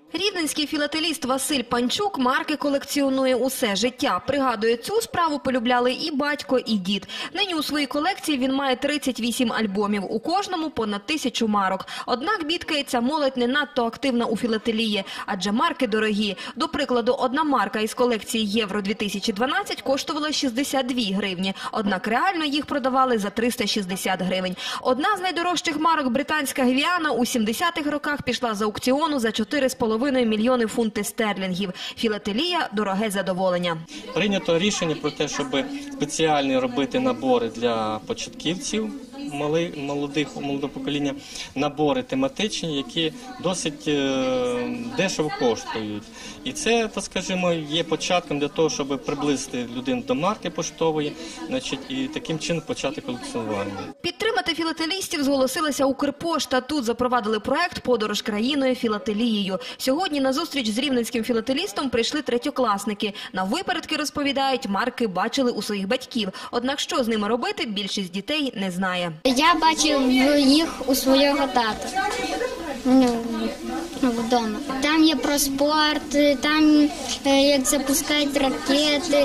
Рівненський філателіст Василь Панчук марки колекціонує усе життя. Пригадує, цю справу полюбляли і батько, і дід. Нині у своїй колекції він має 38 альбомів, у кожному понад 1000 марок. Однак бідкається, молодь не надто активна у філателії, адже марки дорогі. До прикладу, одна марка із колекції Євро-2012 коштувала 62 гривні, однак реально їх продавали за 360 гривень. Одна з найдорожчих марок, британська Гвіана, у 70-х роках пішла з аукціону за 4,5 мільйони фунтів стерлінгів. Філателія – дороге задоволення. Прийнято рішення про те, щоб спеціальні робити набори для початківців, молодого покоління, набори тематичні, які досить дешево коштують. І це, так скажімо, є початком для того, щоб приблизити людину до марки поштової, і таким чином почати колекціонування. Підтримати філателістів зголосилася Укрпошта. Тут запровадили проект «Подорож країною філателією». Сьогодні на зустріч з рівненським філателістом прийшли третьокласники. На випередки, розповідають, марки бачили у своїх батьків. Однак що з ними робити, більшість дітей не знає. Я бачив їх у свого тата вдома. Там є про спорт, там як запускають ракети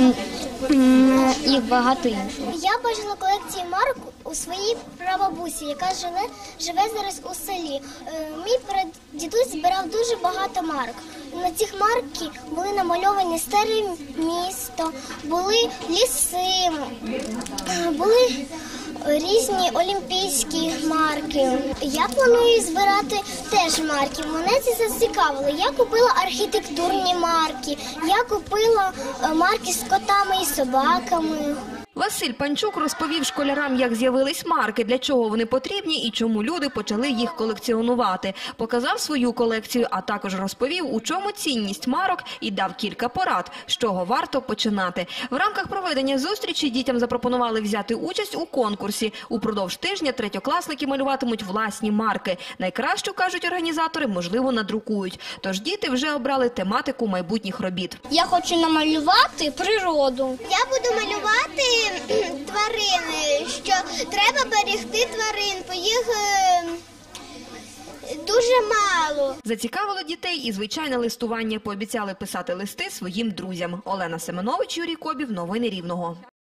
і багато іншого. Я бачила колекцію марок у своїй прабабусі, яка живе зараз у селі. Мій прадідусь збирав дуже багато марок. На цих марки були намальовані старе місто, були ліси, були різні олімпійські марки. Я планую збирати теж марки. Мене це зацікавило. Я купила архітектурні марки, я купила марки з котами і собаками. Василь Панчук розповів школярам, як з'явились марки, для чого вони потрібні і чому люди почали їх колекціонувати. Показав свою колекцію, а також розповів, у чому цінність марок, і дав кілька порад, з чого варто починати. В рамках проведення зустрічі дітям запропонували взяти участь у конкурсі. Упродовж тижня третьокласники малюватимуть власні марки. Найкращу, кажуть організатори, можливо, надрукують. Тож діти вже обрали тематику майбутніх робіт. Я хочу намалювати природу. Я буду малювати тварини, що треба берегти тварин, бо їх дуже мало. Зацікавило дітей і звичайне листування. Пообіцяли писати листи своїм друзям. Олена Семенович, Юрій Кобів. Новини Рівного.